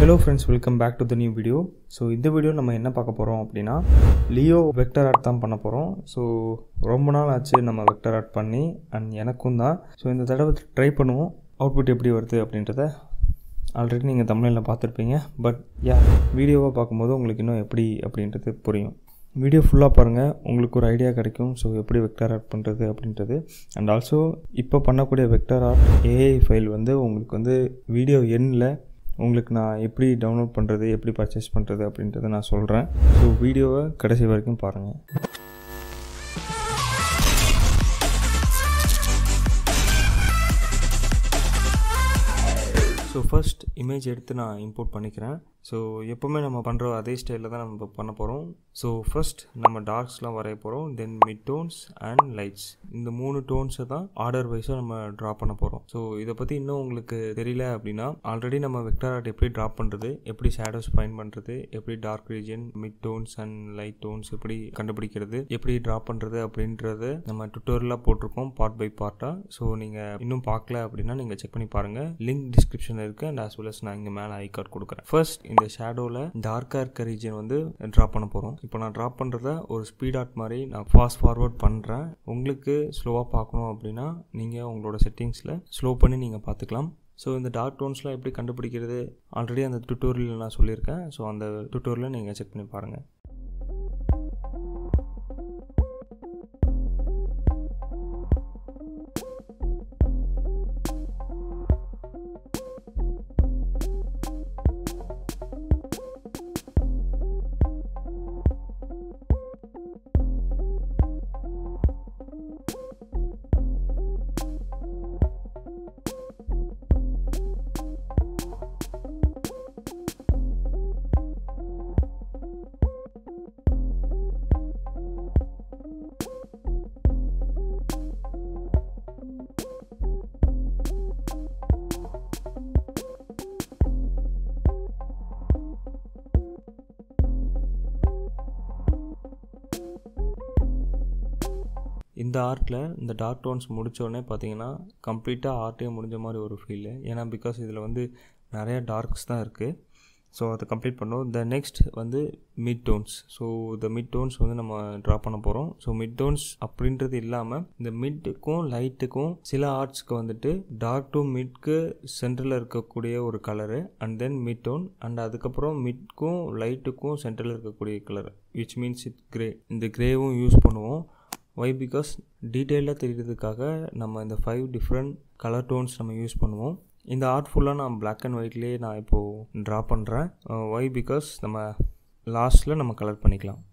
Hello friends, welcome back to the new video. So இந்த video நம்ம என்ன பார்க்க போறோம் அப்படினா லியோ வெக்டர் ஆர்ட் தான் பண்ண போறோம். So ரொம்ப நாள் ஆச்சு நம்ம வெக்டர் ஆர்ட் பண்ணி and எனக்கும் தான். So இந்த தடவை ட்ரை பண்ணுவோம். அவுட்புட் எப்படி வருது அப்படின்றத ஆல்ரெடி நீங்க தம்ப்நெயில்ல பார்த்திருப்பீங்க. பட் வீடியோவை பார்க்கும்போது உங்களுக்கு இன்னும் எப்படி அப்படின்றது புரியும். வீடியோ ஃபுல்லாக பாருங்கள், உங்களுக்கு ஒரு ஐடியா கிடைக்கும். ஸோ எப்படி வெக்டர் ஆர்ட் பண்ணுறது அப்படின்றது. அண்ட் ஆல்சோ இப்போ பண்ணக்கூடிய வெக்டர் ஆர்ட் ஏஐ ஃபைல் வந்து உங்களுக்கு வந்து வீடியோ எண்ணில் உங்களுக்கு நான் எப்படி டவுன்லோட் பண்ணுறது, எப்படி பர்ச்சேஸ் பண்ணுறது அப்படின்றத நான் சொல்கிறேன். ஸோ வீடியோவை கடைசி வரைக்கும் பாருங்கள். ஸோ ஃபர்ஸ்ட் இமேஜ் எடுத்து நான் இம்போர்ட் பண்ணிக்கிறேன். ஸோ எப்போவுமே நம்ம பண்ணுற அதே ஸ்டைலில் தான் நம்ம பண்ண போகிறோம். ஸோ ஃபர்ஸ்ட் நம்ம டார்க்ஸ்லாம் வரைய போகிறோம். Then mid tones and lights, இந்த 3 டோன்ஸை தான் ஆர்டர் வைஸாக நம்ம ட்ரா பண்ண போகிறோம். ஸோ இதை பற்றி இன்னும் உங்களுக்கு தெரியல அப்படின்னா ஆல்ரெடி நம்ம வெக்டர் ஆர்ட் எப்படி ட்ரா பண்ணுறது, எப்படி ஷேடோஸ் ஃபைண்ட் பண்ணுறது, எப்படி dark region, mid tones and light tones எப்படி கண்டுபிடிக்கிறது, எப்படி ட்ரா பண்ணுறது அப்படின்றது நம்ம டுட்டோரியலாக போட்டிருக்கோம் பார்ட் பை பார்ட்டாக. ஸோ நீங்கள் இன்னும் பார்க்கல அப்படின்னா நீங்கள் செக் பண்ணி பாருங்கள். லிங்க் டிஸ்கிரிப்ஷனில் இருக்குது அண்ட் ஆஸ் வெல் அஸ் நான் இங்கே மேலே ஐ கார்டு கொடுக்குறேன். ஃபர்ஸ்ட் இந்த ஷேடோவில் டார்க்காக இருக்க ரீஜன் வந்து ட்ரா பண்ண போகிறோம். இப்போ நான் ட்ரா பண்ணுறத ஒரு ஸ்பீட் ஆர்ட் மாதிரி நான் ஃபாஸ்ட் ஃபார்வர்ட் பண்ணுறேன். உங்களுக்கு ஸ்லோவாக பார்க்கணும் அப்படின்னா நீங்கள் உங்களோட செட்டிங்ஸில் ஸ்லோ பண்ணி நீங்கள் பார்த்துக்கலாம். ஸோ இந்த டார்க் டோன்ஸ்லாம் எப்படி கண்டுபிடிக்கிறது ஆல்ரெடி அந்த டுட்டோரியல் நான் சொல்லியிருக்கேன். ஸோ அந்த டுட்டோரியலை நீங்கள் செக் பண்ணி பாருங்கள். இந்த ஆர்ட்டில் இந்த டார்க் டோன்ஸ் முடித்தோடனே பார்த்தீங்கன்னா கம்ப்ளீட்டாக ஆர்ட்டே முடிஞ்ச மாதிரி ஒரு ஃபீலு. ஏன்னா பிகாஸ் இதில் வந்து நிறையா டார்க்ஸ் தான் இருக்குது. ஸோ அதை கம்ப்ளீட் பண்ணோம். த நெக்ஸ்ட் வந்து மிட் டோன்ஸ். ஸோ இந்த மிட் டோன்ஸ் வந்து நம்ம ட்ரா பண்ண போகிறோம். ஸோ மிட் டோன்ஸ் அப்படின்றது இல்லாமல் இந்த மிட்டுக்கும் லைட்டுக்கும் சில ஆர்ட்ஸ்க்கு வந்துட்டு டார்க் டு மிட்க்கு சென்டரில் இருக்கக்கூடிய ஒரு colour and then mid tone and அதுக்கப்புறம் மிட்க்கும் லைட்டுக்கும் சென்டரில் இருக்கக்கூடிய colour which means it grey. இந்த கிரேவும் யூஸ் பண்ணுவோம். ஒய் பிகாஸ் டீட்டெயிலாக தெரிகிறதுக்காக நம்ம இந்த 5 டிஃப்ரெண்ட் கலர் டோன்ஸ் நம்ம யூஸ் பண்ணுவோம். இந்த ஆர்ட் ஃபுல்லாக நான் பிளாக் அண்ட் ஒயிட்லேயே நான் இப்போது ட்ரா பண்ணுறேன். ஒய் பிகாஸ் நம்ம லாஸ்ட்டில் நம்ம கலர் பண்ணிக்கலாம்.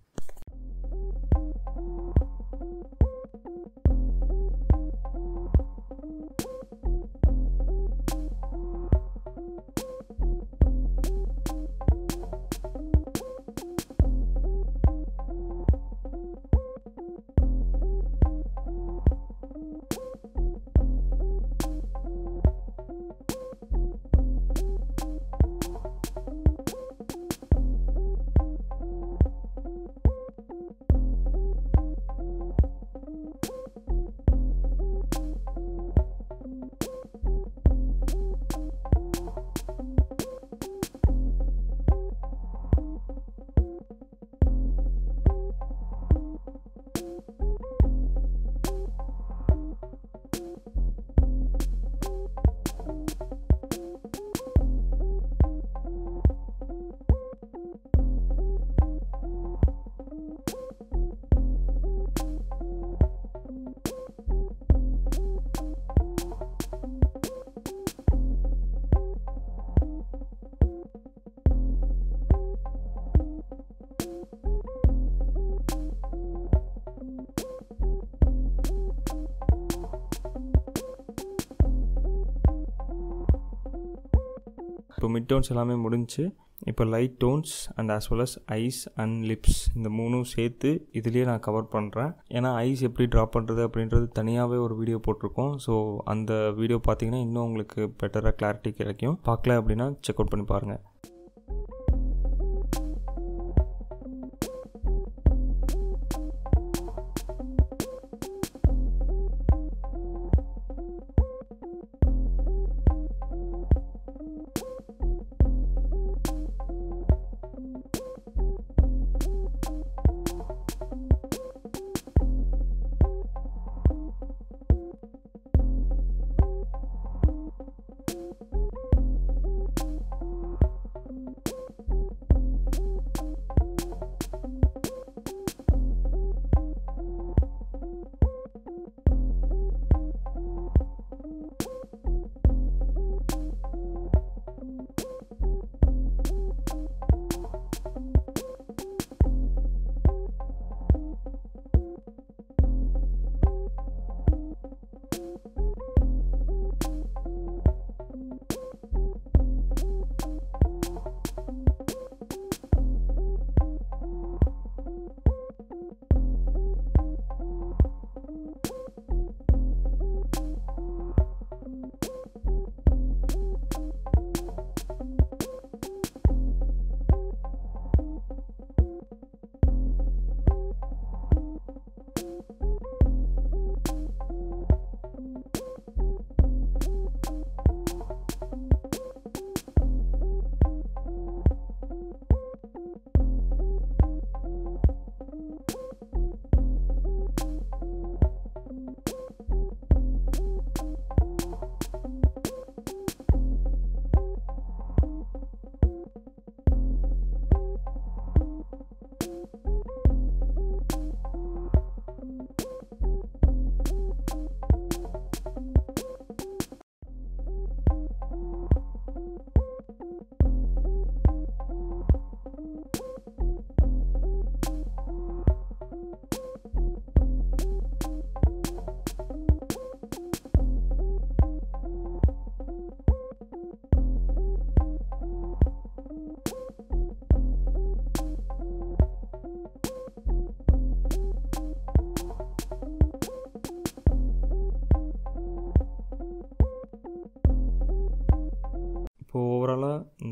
இப்போ மிட் டோன்ஸ் எல்லாமே முடிஞ்சு இப்போ light tones and as well as eyes and lips இந்த 3 சேர்த்து இதுலேயே நான் கவர் பண்ணுறேன். ஏன்னா ஐஸ் எப்படி ட்ரா பண்ணுறது அப்படின்றது தனியாகவே ஒரு வீடியோ போட்டிருக்கோம். ஸோ அந்த வீடியோ பார்த்தீங்கன்னா இன்னும் உங்களுக்கு பெட்டராக கிளாரிட்டி கிடைக்கும். பார்க்கல அப்படின்னா செக் அவுட் பண்ணி பாருங்கள்.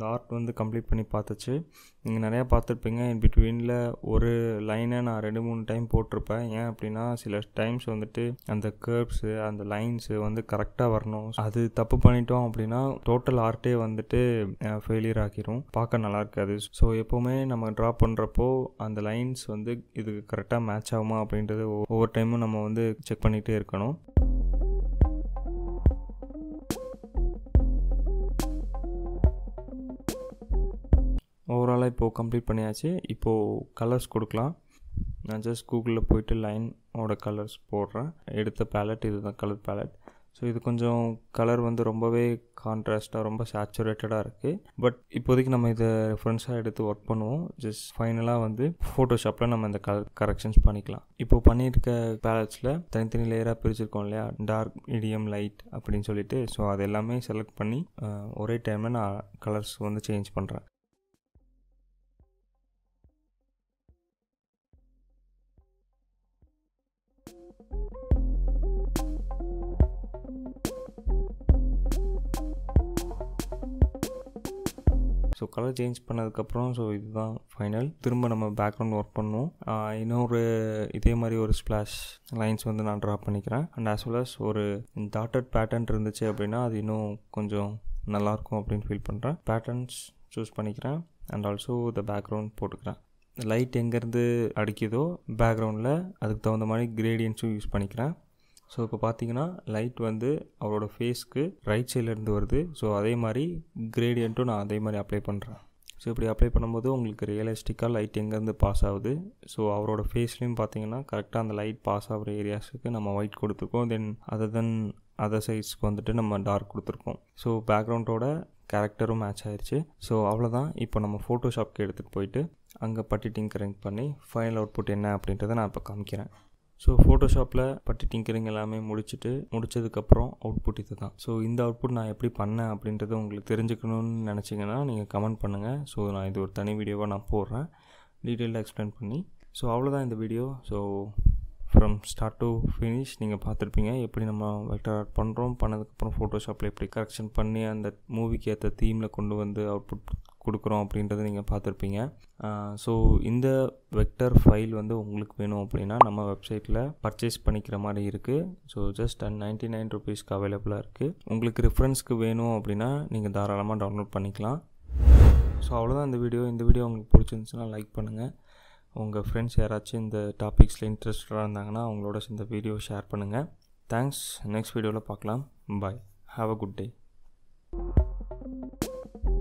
ஆர்ட் வந்து கம்ப்ளீட் பண்ணி பார்த்துச்சு. நீங்கள் நிறையா பார்த்துருப்பீங்க. இன் பிட்வீனில் ஒரு லைனை நான் 2-3 டைம் போட்டிருப்பேன். ஏன் அப்படின்னா சில டைம்ஸ் வந்துட்டு அந்த கர்வ்ஸு அந்த லைன்ஸு வந்து கரெக்டாக வரணும். அது தப்பு பண்ணிட்டோம் அப்படின்னா டோட்டல் ஆர்ட்டே வந்துட்டு ஃபெயிலியர் ஆக்கிரும், பார்க்க நல்லா இருக்காது. ஸோ எப்போவுமே நம்ம ட்ரா பண்ணுறப்போ அந்த லைன்ஸ் வந்து இதுக்கு கரெக்டாக மேட்ச் ஆகுமா அப்படின்றது ஒவ்வொரு டைமும் நம்ம வந்து செக் பண்ணிகிட்டே இருக்கணும். ஓவராலாக இப்போது கம்ப்ளீட் பண்ணியாச்சு. இப்போது கலர்ஸ் கொடுக்கலாம். நான் ஜஸ்ட் கூகுளில் போயிட்டு லைனோட கலர்ஸ் போடுறேன். எடுத்த பேலட் இது தான், கலர் பேலட். ஸோ இது கொஞ்சம் கலர் வந்து ரொம்பவே கான்ட்ராஸ்ட்டாக ரொம்ப சேச்சுரேட்டடாக இருக்குது. பட் இப்போதைக்கு நம்ம இதை ரெஃபரன்ஸாக எடுத்து ஒர்க் பண்ணுவோம். ஜஸ்ட் ஃபைனலாக வந்து ஃபோட்டோஷாப்பில் நம்ம இந்த கலர் கரெக்ஷன்ஸ் பண்ணிக்கலாம். இப்போ பண்ணியிருக்க பேலட்ஸில் தனித்தனி லேயராக பிரிச்சிருக்கோம் இல்லையா, டார்க், மீடியம், லைட் அப்படின்னு சொல்லிட்டு. ஸோ அது எல்லாமே செலக்ட் பண்ணி ஒரே டைமில் நான் கலர்ஸ் வந்து சேஞ்ச் பண்ணுறேன். ஸோ கலர் சேஞ்ச் பண்ணதுக்கப்புறம் ஸோ இதுதான் ஃபைனல். திரும்ப நம்ம பேக்ரவுண்ட் ஒர்க் பண்ணுவோம். இன்னொரு இதே மாதிரி ஒரு ஸ்ப்ளாஷ் லைன்ஸ் வந்து நான் ட்ரா பண்ணிக்கிறேன். அண்ட் ஆஸ் வெல் அஸ் ஒரு டாட்டட் பேட்டர்ன் இருந்துச்சு அப்படின்னா அது இன்னும் கொஞ்சம் நல்லாயிருக்கும் அப்படின்னு ஃபீல் பண்ணுறேன். பேட்டர்ன்ஸ் சூஸ் பண்ணிக்கிறேன். அண்ட் ஆல்சோ த பேக்ரவுண்ட் போட்டுக்கிறேன். லைட் எங்கேருந்து அடிக்குதோ பேக்ரவுண்டில் அதுக்கு தகுந்த மாதிரி கிரேடியன்ஸும் யூஸ் பண்ணிக்கிறேன். ஸோ இப்போ பார்த்தீங்கன்னா லைட் வந்து அவரோட ஃபேஸ்க்கு ரைட் சைட்லேருந்து வருது. ஸோ அதே மாதிரி கிரேடியண்ட்டும் நான் அதே மாதிரி அப்ளை பண்ணுறேன். ஸோ இப்படி அப்ளை பண்ணும்போது உங்களுக்கு ரியலிஸ்டிக்காக லைட் எங்கேருந்து பாஸ் ஆகுது. ஸோ அவரோட ஃபேஸ்லேயும் பார்த்தீங்கன்னா கரெக்டாக அந்த லைட் பாஸ் ஆகிற ஏரியாஸுக்கு நம்ம ஒயிட் கொடுத்துருக்கோம். தென் அதர் சைட்ஸ்க்கு வந்துட்டு நம்ம டார்க் கொடுத்துருக்கோம். ஸோ பேக்ரவுண்டோட கேரக்டரும் மேட்ச் ஆயிடுச்சு. ஸோ அவ்வளோதான். இப்போ நம்ம ஃபோட்டோஷாப்க்கு எடுத்துகிட்டு போயிட்டு அங்கே பட்டி டிங்கரிங் பண்ணி ஃபைனல் அவுட்புட் என்ன அப்படின்றத நான் இப்போ காமிக்கிறேன். ஸோ ஃபோட்டோஷாப்பில் பட்டி டிங்கரிங் எல்லாமே முடிச்சதுக்கப்புறம் அவுட்புட் இது தான். ஸோ இந்த அவுட்புட் நான் எப்படி பண்ணேன் அப்படின்றத உங்களுக்கு தெரிஞ்சுக்கணும்னு நினச்சிங்கன்னா நீங்கள் கமெண்ட் பண்ணுங்கள். ஸோ நான் இது ஒரு தனி வீடியோவாக நான் போடுறேன், டீட்டெயிலாக எக்ஸ்பிளைன் பண்ணி. ஸோ அவ்வளோதான் இந்த video. So from start to finish நீங்கள் பார்த்துருப்பீங்க எப்படி நம்ம வெக்டர் ஆர்ட் பண்ணுறோம். பண்ணதுக்கப்புறம் ஃபோட்டோஷாப்பில் எப்படி கரெக்ஷன் பண்ணி அந்த மூவிக்கு ஏற்ற தீமில் கொண்டு வந்து அவுட்புட் கொடுக்குறோம் அப்படின்றத நீங்கள் பார்த்துருப்பீங்க. ஸோ இந்த வெக்டர் ஃபைல் வந்து உங்களுக்கு வேணும் அப்படின்னா நம்ம வெப்சைட்டில் பர்ச்சேஸ் பண்ணிக்கிற மாதிரி இருக்குது. ஸோ ஜஸ்ட் 99 ருபீஸ்க்கு அவைலபிளாக இருக்குது. உங்களுக்கு ரெஃபரன்ஸ்க்கு வேணும் அப்படின்னா நீங்கள் தாராளமாக டவுன்லோட் பண்ணிக்கலாம். ஸோ அவ்வளோதான் இந்த வீடியோ. இந்த வீடியோ உங்களுக்கு பிடிச்சிருந்துச்சுன்னா லைக் பண்ணுங்கள். உங்கள் ஃப்ரெண்ட்ஸ் யாராச்சும் இந்த டாபிக்ஸில் இன்ட்ரெஸ்டடாக இருந்தாங்கன்னா அவங்களோட இந்த வீடியோ ஷேர் பண்ணுங்கள். தேங்க்ஸ். நெக்ஸ்ட் வீடியோவில் பார்க்கலாம். Bye. Have a good day.